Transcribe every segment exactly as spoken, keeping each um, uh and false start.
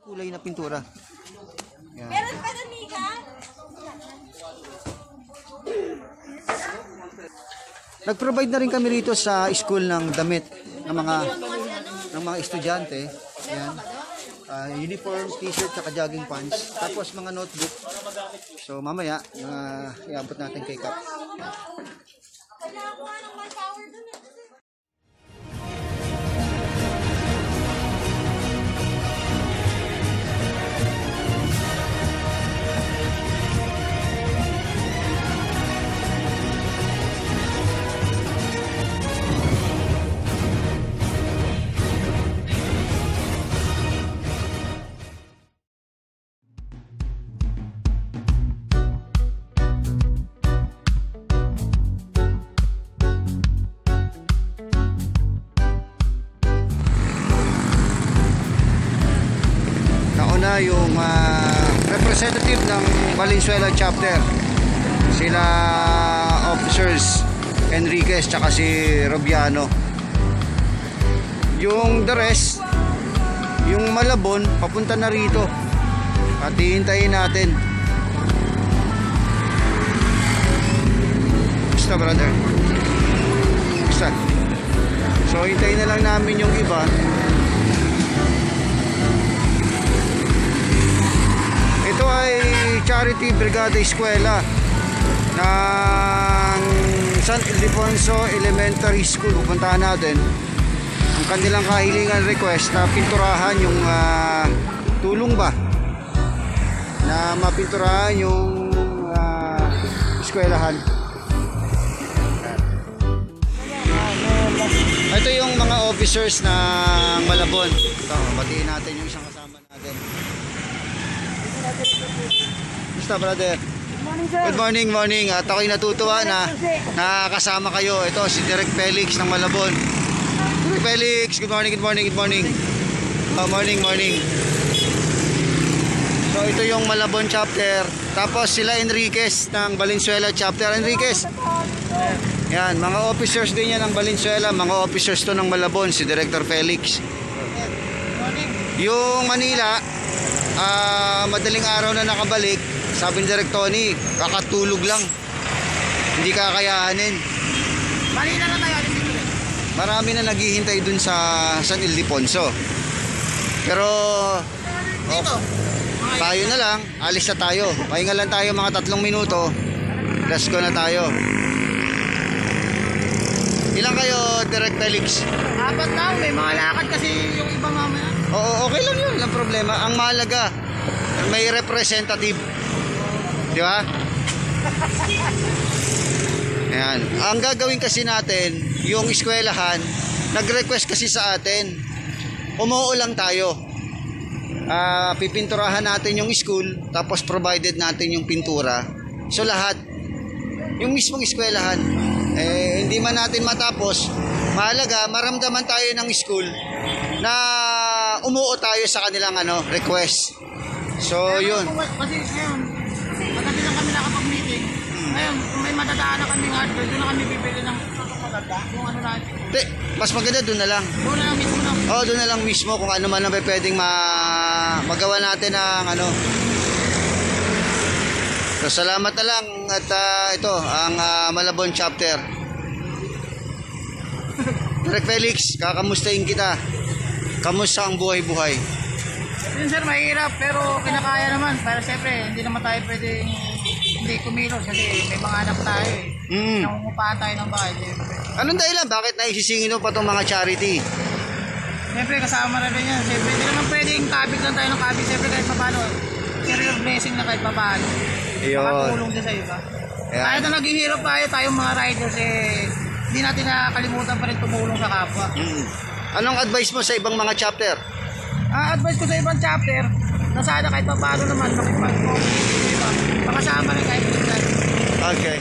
kulay na pintura. Yan. Meron pa doon, Mika? Nag-provide na rin kami rito sa school ng damit ng mga ng mga estudyante. Yan. Uh, uniform, t-shirt, at jogging pants. Tapos mga notebook. So mamaya, uh, iabot natin kay Kap. Kailangan ko nga ng manpower doon eh. Nauna yung uh, representative ng Valenzuela chapter, sila officers Enriquez tsaka si Robiano. Yung the rest, yung Malabon papunta na rito at hihintayin natin. Basta brother, basta. So hintayin na lang namin yung iba. Ito ay Charity Brigada Eskwela ng San Ildefonso Elementary School. Pupuntahan natin. Ang kanilang kahilingan request na pinturahan yung uh, tulong ba na mapinturahan yung uh, eskwelahan. Ito yung mga officers ng Malabon. Ito, batiin natin yung isang kasama natin. Basta brother. Good morning, sir. Good morning, morning. At ako'y natutuwa na nakakasama kayo. Ito si Direk Felix ng Malabon. Direk Felix, good morning, good morning, good morning. Oh, morning, morning. So ito yung Malabon chapter. Tapos sila Enriquez ng Valenzuela chapter. Enriquez. Yan, mga officers din yan ng Valenzuela. Mga officers to ng Malabon, si Director Felix. Yung Manila, Uh, madaling araw na nakabalik. Sabi ni Direk Tony, kakatulog lang, hindi kakayanin. Marina na tayo. Marami na naghihintay dun sa San Ildefonso. Pero Dito. oh, tayo na lang, alis na tayo. Pahinga lang tayo mga tatlong minuto. Let's go na tayo. Ilan kayo, Direk Felix? Apat lang. May mga lakad kasi yung iba mamaya. Oo, okay lang yun, walang problema. Ang mahalaga, may representative. Di ba? Ayan. Ang gagawin kasi natin, yung eskwelahan, nag-request kasi sa atin, umuo lang tayo. Uh, pipinturahan natin yung school, tapos provided natin yung pintura. So lahat, yung mismong eskwelahan, eh, hindi man natin matapos, mahalaga, maramdaman tayo ng school na umuo tayo sa kanilang ano, request. So, Pero yun. Kung, kasi ngayon, matagal lang kami nakapag-meeting. Ngayon, kung may matadaan na kami hardware, doon na kami bibili ng maganda. Kung ano natin. De, mas maganda doon na lang. Doon na lang mismo na. Oh, doon na lang mismo kung ano man ang pwedeng ma magawa natin ng ano. So, salamat na lang at uh, ito, ang uh, Malabon chapter. Direk Felix, kakamustahin kita. Kamusta ang buhay-buhay? Yun sir, mahirap pero kinakaya naman. Pero siyempre, hindi naman tayo pwedeng hindi kumilos kasi may mga anak tayo eh. Mm. Nangungupahan tayo ng bahay. Anong dahilan? Bakit naisisingin mo pa itong mga charity? Siyempre, kasama na rin yan. Siyempre, hindi naman pwedeng kabig lang tayo ng kabig. Siyempre, kahit paano, share your blessing na kahit paano. Ayun. Makatulong din sa iba. Ayan. Kahit na naghihirap tayo, tayong mga riders eh, hindi natin nakakalimutan pa rin tumulong sa kapwa. Mm. Anong advice mo sa ibang mga chapter? Ah, advice ko sa ibang chapter, na sana kahit pa paano naman, makipag-cooperate, diba? Makasama rin kahit minsan. Okay.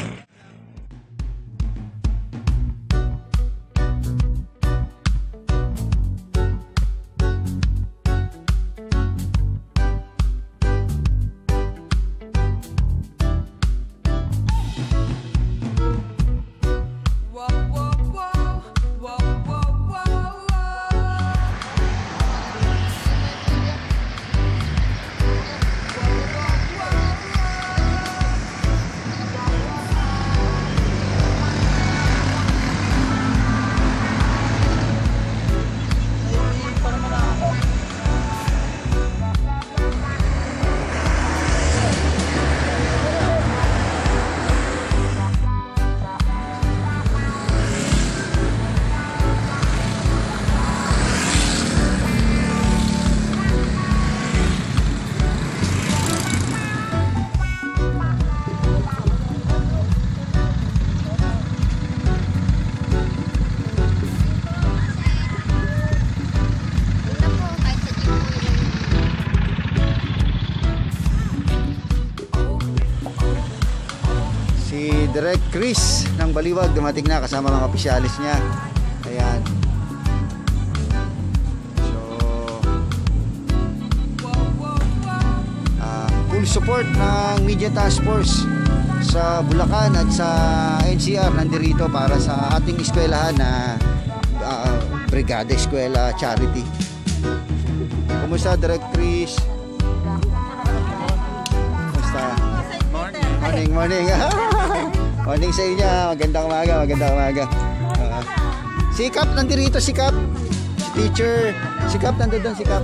Direk Chris ng Baliwag dumating na kasama mga opisyalis niya. Ayan. So, uh, full support ng Media Task Force sa Bulacan at sa N C R nandirito para sa ating eskwelahan na uh, Brigada Eskwela Charity. Kumusta, Direk Chris? Kumusta? Morning, morning. Morning sa inyo. Magandang umaga, magandang umaga. Uh, si Kap nandirito, si Kap. Si teacher. Si Kap nandun doon, si Kap.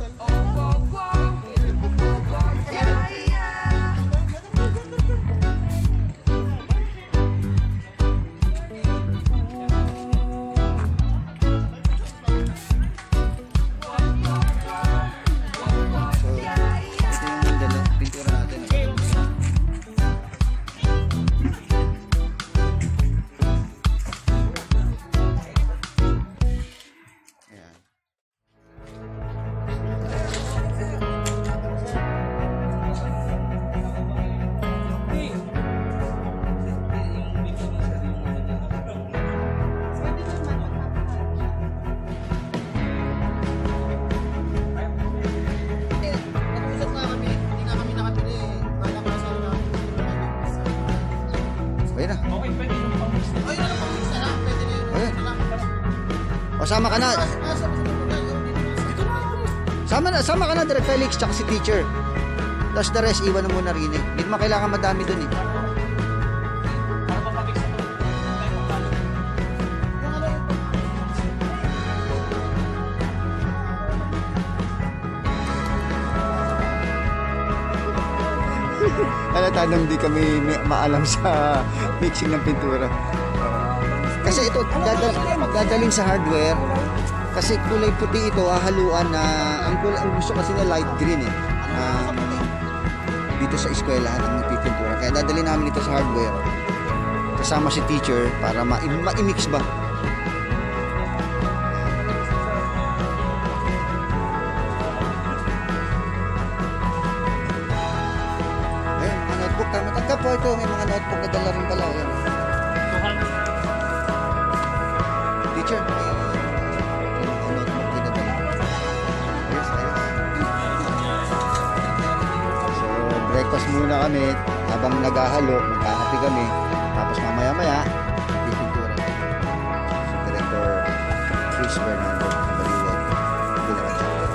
O, sama ka na. Sama na, sama ka na, Direk Felix, tsaka si teacher. Tapos the rest, iwan na muna rin eh. Hindi mo kailangan madami dun eh. Ano, tanong di kami maalam sa mixing ng pintura. Kasi ito, dadal, dadaling sa hardware. Kasi kulay puti ito, hahaluan na, ang, kulay, ang gusto kasi na light green eh. Um, dito sa eskwelahan ang nagpipintura. Kaya dadalhin namin ito sa hardware. Kasama si teacher para ma-mix ba. Ayun, mga notebook. Matagka po ito. May mga notebook na dala rin pala. Ayun. Teacher, may notebook din na dala. Ayos, ayos. So, breakfast muna kami. Habang naghahalo, magkakape kami. Tapos mamaya-maya, pipintura. So, Director Chris Bernardo, Baliwag, Bulacan Chapter.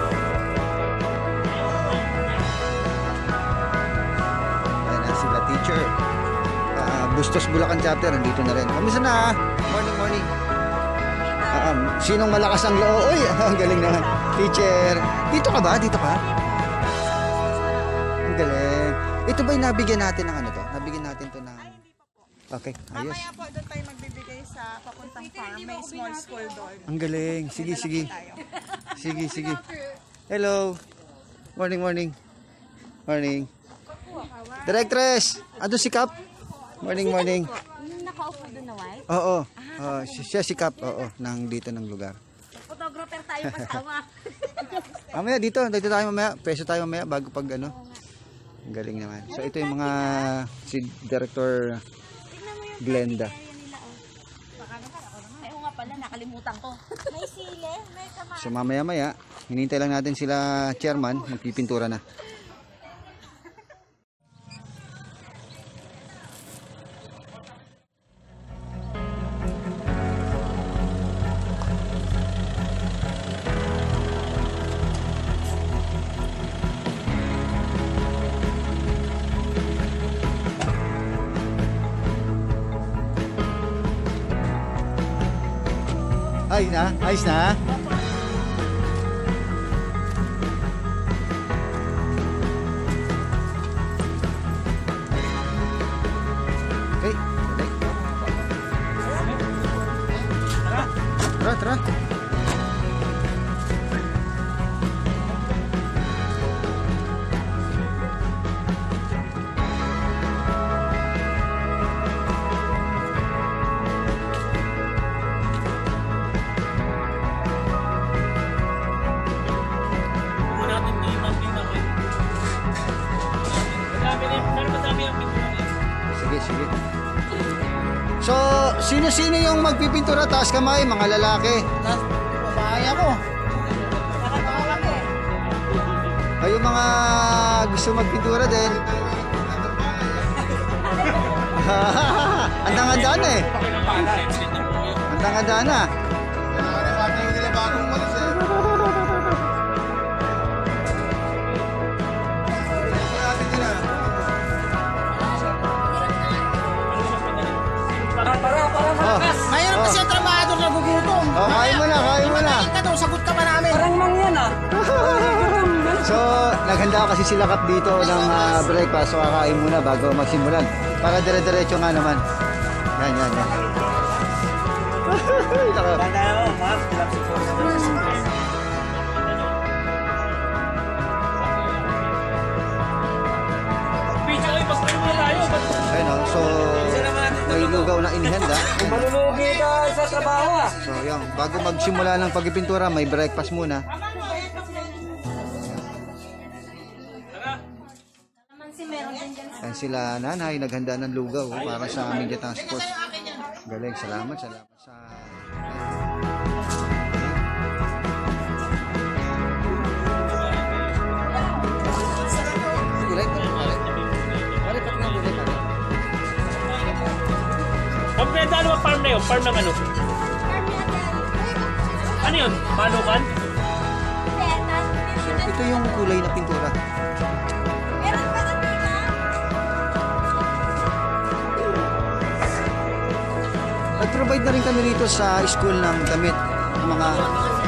Ayan na sila, teacher. Uh, Bustos Bulacan Chapter, nandito na rin. Kamusta na? Morning, morning. Uh, um, sinong malakas ang loob? Uy, ang galing naman. Teacher. Dito ka ba? Dito ka? Ang galing. Ito ba yung nabigyan natin ng ano to? Nabigyan natin to ng... Okay, ayos. Mamaya po doon tayo magbibigay sa papuntang farm. May small school doon. Ang galing. Sige, sige. Sige, sige. Hello. Morning, morning. Morning. Directress. Ando si Kap? Morning, morning. Yung nakaupo doon na white? Oo. Uh, siya si Kap. Oo. Nang dito ng lugar. Photographer tayo kasama. Mamaya dito. Dito tayo mamaya. Peso tayo mamaya bago pag ano. Ang galing naman. So ito yung mga si Director Glenda. Ay, nga pala, nakalimutan ko. May sile, may kama. So mamaya maya, hinintay lang natin sila chairman, magpipintura na. Ayos na? Ayos na? Okay. Tara, tara. Sino-sino yung magpipintura? Taas kamay, mga lalaki. Babae ako. Ay, yung mga gusto magpintura din. Andang-andaan na eh. Andang-andaan na. Oh. Mayroon kasi ang trabahador na gugutom. Oh, kain mo na, kain mo na. Ka daw, sagot ka pa namin. Parang mang yan ah. So, naghanda kasi sila kap dito ng ah, breakfast. So, kakain muna bago magsimulan. Para dire-diretso nga naman. Yan, yan, yan. Ayun o, so may lugaw na inihanda. Malulugi ka sa trabaho ah. So, yan. Bago magsimula ng pagpipintura, may breakfast muna. Naman si meron din dyan. Yan sila nanay, naghanda ng lugaw oh, para sa aming task force. Galing, salamat, salamat sa... Gulay pa rin, pare. Pare, pati nga gulay, pare. Ang benda ano ang farm na yun? Farm ng ano? Ano yun? Manukan? So, ito yung kulay na pintura. Meron pa na pila. Nag-provide na rin kami rito sa school ng damit, mga